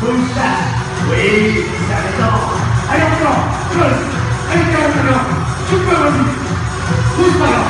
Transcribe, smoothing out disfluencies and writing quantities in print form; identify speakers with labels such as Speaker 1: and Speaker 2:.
Speaker 1: Ustaz. Wih, saya kata. Ayo bro, terus. Ayo jangan terus. Cukup lagi. Ustaz.